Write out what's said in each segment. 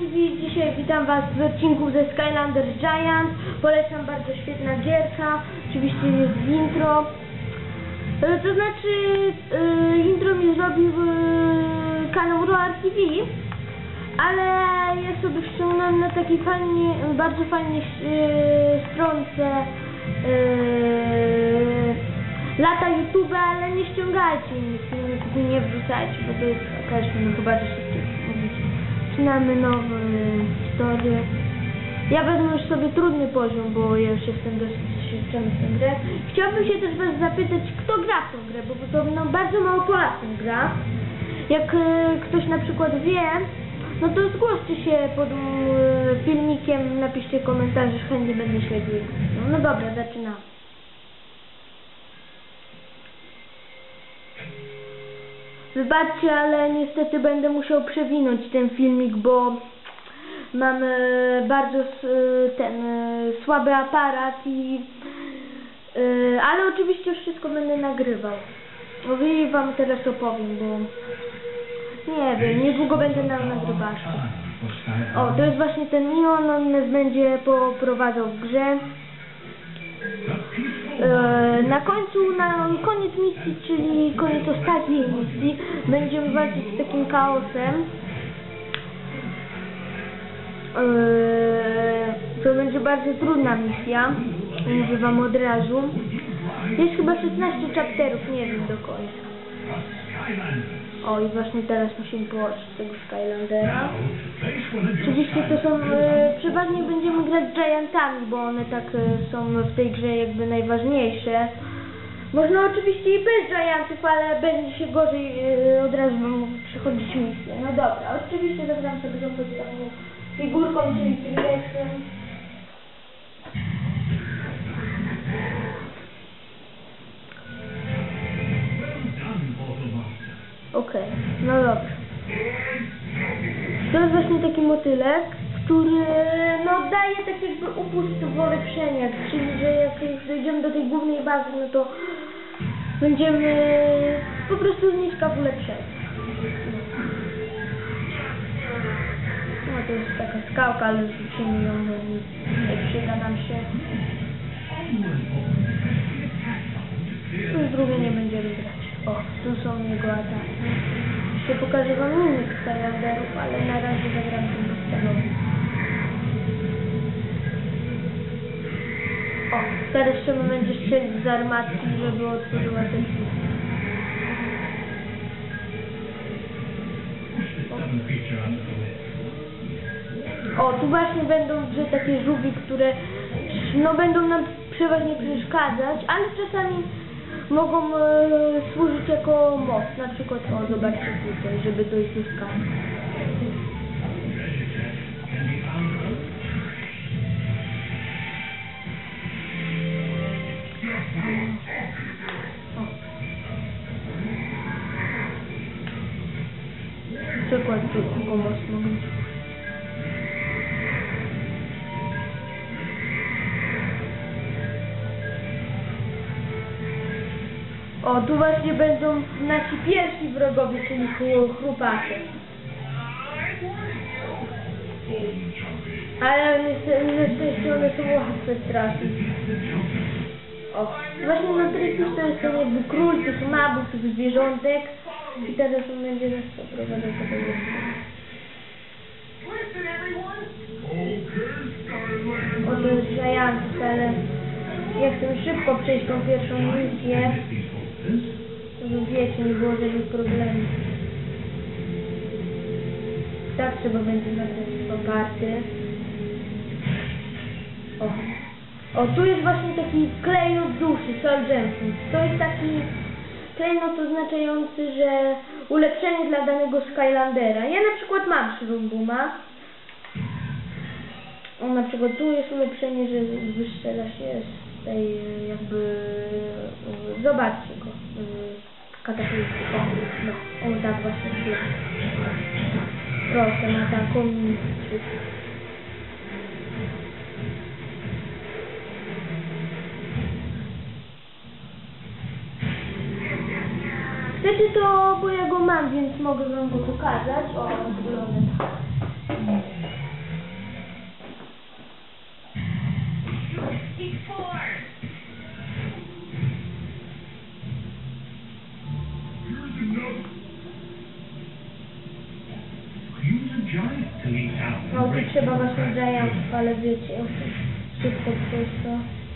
TV, dzisiaj witam Was w odcinku ze Skylanders Giant. Polecam, bardzo świetna gierka. Oczywiście jest intro. To znaczy intro mi zrobił kanał Roar TV, ale ja sobie ściągnąłem na takiej bardzo fajnej stronce lata YouTube, ale nie ściągajcie nic, nie wrzucajcie, bo to jest jakaś, no chyba, że szybciej mówić. Zaczynamy nowe historię. Ja wezmę już sobie trudny poziom, bo ja już jestem dosyć doświadczony w tę grę. Chciałbym się też Was zapytać, kto gra w tą grę, bo podobno bardzo mało Polaków gra. Jak ktoś na przykład wie, no to zgłoście się pod filmikiem, napiszcie komentarze, chętnie będę śledził. No dobra, zaczynamy. Wybaczcie, ale niestety będę musiał przewinąć ten filmik, bo mam bardzo słaby aparat ale oczywiście wszystko będę nagrywał. I Wam teraz opowiem, bo nie wiem, niedługo będę na nagrywaszku. O, to jest właśnie ten Neon, on nas będzie poprowadzał w grze. Na koniec misji, czyli koniec ostatniej misji, będziemy walczyć z takim chaosem. To będzie bardzo trudna misja, mówię Wam od razu. Jest chyba 16 chapterów, nie wiem do końca. O, i właśnie teraz musimy położyć tego Skylandera. Oczywiście to są, przeważnie będziemy grać z Giantami, bo one tak są w tej grze jakby najważniejsze. Można oczywiście i bez Giantów, ale będzie się gorzej od razu przechodzić misję. No dobra, oczywiście zagram sobie tą podstawową figurką, czyli T-Rexem. Okej, no dobrze. To jest właśnie taki motylek, który no daje tak jakby upust w ulepszeniach, czyli że jak już dojdziemy do tej głównej bazy, no to będziemy po prostu zniżka w ulepszeniach. No to jest taka skałka, ale rzucimy ją, no nie przyda nam się. Tu z drugiej nie będziemy grać. O, tu są jego ataki. Jeszcze pokażę Wam innych Skylanderów, ale na razie zagram tym podstawowym. O, teraz trzeba będzie strzelić z armatki, żeby otworzyła te drzwi. O, tu właśnie będą w grze takie żółwie, które no będą nam przeważnie przeszkadzać, ale czasami mogą służyć jako most. Na przykład, o, zobaczcie tutaj, żeby dojść do skali. Przykład tylko most mogę. O, tu właśnie będą nasi pierwsi wrogowie, czyli chłopacze. Ale na szczęście one są łatwe strasznie. O, właśnie na Trikus to jest ten jakby król tych mabów, tych zwierzątek. I teraz on będzie nas poprowadzał do tego. O, to jest Giant, ale ja chcę szybko przejść tą pierwszą misję. Żeby wiecie, nie było żadnych problemów. Tak trzeba będzie na ten oparty. O, tu jest właśnie taki klejnot duszy, Soul Gemstone. To jest taki klejnot oznaczający, że ulepszenie dla danego Skylandera. Ja na przykład mam Shroombooma. O, na przykład tu jest ulepszenie, że wystrzela się z tej jakby... Zobaczcie go. Katapulty. O, tak właśnie jest. Proszę, na taką misję. Chcecie to, bo ja go mam, więc mogę Wam go pokazać. O, wygląda tak. No tu trzeba właśnie giantów, ale wiecie, szybko przejść to.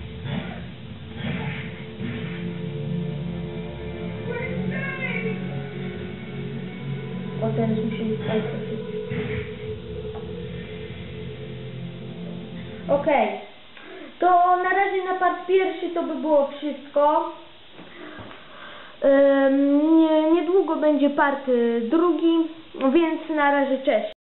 O, teraz musimy spać. Okej. To na razie na part pierwszy to by było wszystko. Niedługo będzie part drugi, więc na razie cześć.